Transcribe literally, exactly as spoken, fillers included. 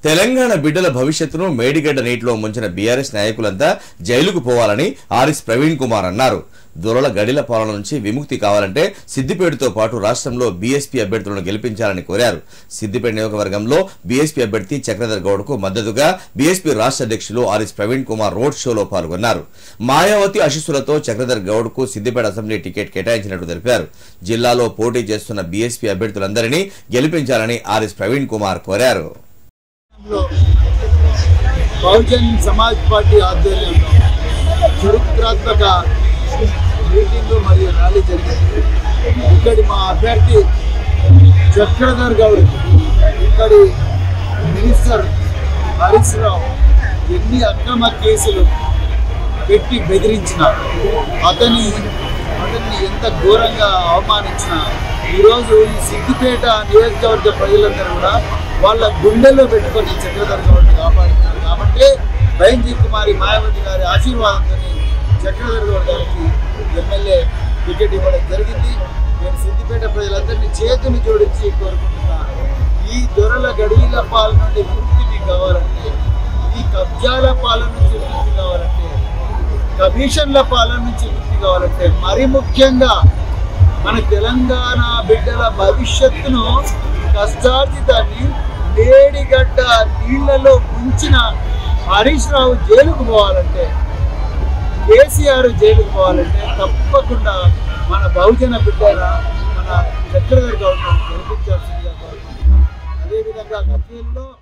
తెలంగాణ బిడ్డల భవిష్యత్తును మేడిగడ్డ నీటిలో ముంచిన బీఆర్ఎస్ నాయకులంతా జైలుకు పోవాలని ఆర్ఎస్ ప్రవీణ్ కుమార్ అన్నారు. దొరల గడిల పాలన నుంచి విముక్తి కావాలంటే సిద్దిపేటతో పాటు రాష్ట్రంలో బీఎస్పీ అభ్యర్థులను గెలిపించాలని కోరారు. సిద్దిపేట నియోజకవర్గంలో బీఎస్పీ అభ్యర్థి చక్రధర్ గౌడ్ కు మద్దతుగా బీఎస్పీ రాష్ట్ర అధ్యక్షులు ఆర్ఎస్ ప్రవీణ్ కుమార్ రోడ్ షోలో పాల్గొన్నారు. మాయావతి ఆశీస్సులతో చక్రధర్ గౌడ్ కు సిద్దిపేట అసెంబ్లీ టికెట్ కేటాయించినట్టు తెలిపారు. జిల్లాలో పోటీ చేస్తున్న బీఎస్పీ అభ్యర్థులందరినీ గెలిపించాలని ఆర్ఎస్ ప్రవీణ్ కుమార్ కోరారు. బహుజన్ సమాజ్ పార్టీ ఆధ్వర్యంలో చరిత్రాత్మక మీటింగ్ మరియు ర్యాలీ జరిగింది. ఇక్కడి మా అభ్యర్థి చక్రధర్ గౌడ్, ఇక్కడి మినిస్టర్ హరీష్ రావు ఎన్ని అక్రమ కేసులు పెట్టి బెదిరించిన అతని అతన్ని ఎంత ఘోరంగా అవమానించిన ఈరోజు ఈ సిద్దిపేట నియోజకవర్గ ప్రజలందరూ కూడా వాళ్ళ గుండెల్లో పెట్టుకొని చక్రధర్ గౌడ్ని కాపాడుతున్నారు. కాబట్టి బైంజీ కుమారి మాయావతి గారి ఆశీర్వాదంతో చక్రధర్ గౌడ్ గారికి ఎమ్మెల్యే టికెట్ ఇవ్వడం జరిగింది. నేను సిద్దిపేట ప్రజలందరినీ చేతులు జోడించి కోరుకుంటున్నాను. ఈ దొరల గడిల పాలన నుండి విముక్తి కావాలంటే, ఈ కబ్జాల పాలన నుంచి విముక్తి కావాలంటే, కమిషన్ల పాలన నుంచి విముక్తి కావాలంటే, మరి ముఖ్యంగా మన తెలంగాణ బిడ్డల భవిష్యత్తును కష్టార్జితాన్ని మేడిగడ్డ నీళ్లలో ముంచిన హరీష్ రావు జైలుకు పోవాలంటే, కేసీఆర్ జైలుకు పోవాలంటే తప్పకుండా మన బహుజన బిడ్డల మన చక్రధర్ గౌడ్ గెలిపించాల్సిందిగా కోరుకుంటున్నాం. అదేవిధంగా గతంలో